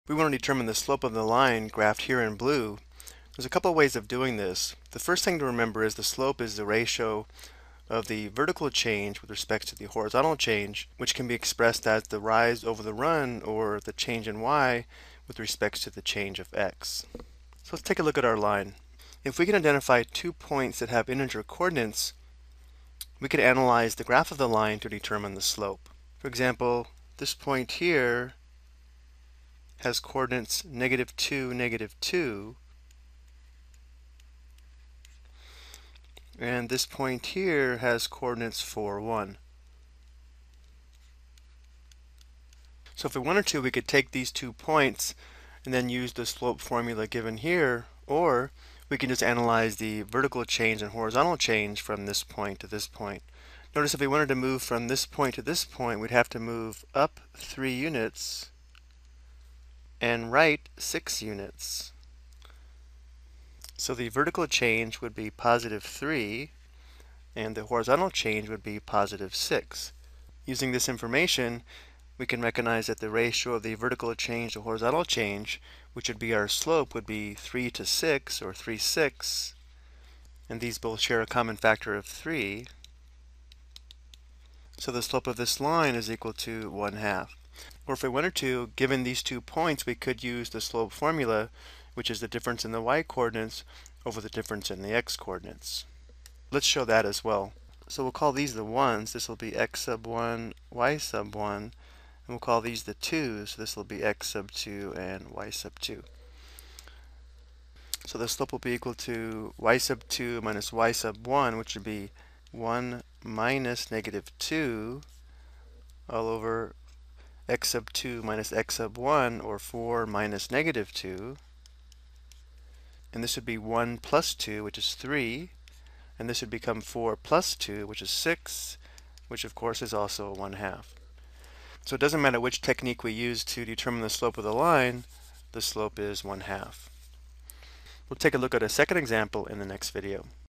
We want to determine the slope of the line graphed here in blue. There's a couple of ways of doing this. The first thing to remember is the slope is the ratio of the vertical change with respect to the horizontal change, which can be expressed as the rise over the run or the change in y with respect to the change of x. So let's take a look at our line. If we can identify 2 points that have integer coordinates, we could analyze the graph of the line to determine the slope. For example, this point here has coordinates -2, -2, and this point here has coordinates 4, 1. So if we wanted to, we could take these 2 points and then use the slope formula given here, or we can just analyze the vertical change and horizontal change from this point to this point. Notice if we wanted to move from this point to this point, we'd have to move up 3 units and right 6 units. So the vertical change would be +3 and the horizontal change would be +6. Using this information, we can recognize that the ratio of the vertical change to horizontal change, which would be our slope, would be 3 to 6 or 3/6, and these both share a common factor of 3. So the slope of this line is equal to 1/2. Or if we wanted to, given these 2 points, we could use the slope formula, which is the difference in the y coordinates over the difference in the x coordinates. Let's show that as well. So we'll call these the 1s. This will be x sub 1, y sub 1. And we'll call these the 2s. So this will be x sub 2 and y sub 2. So the slope will be equal to y sub 2 minus y sub 1, which would be 1 minus -2 all over x sub 2 minus x sub 1, or 4 minus -2. And this would be 1 plus 2, which is 3. And this would become 4 plus 2, which is 6, which of course is also 1/2. So it doesn't matter which technique we use to determine the slope of the line, the slope is 1/2. We'll take a look at a second example in the next video.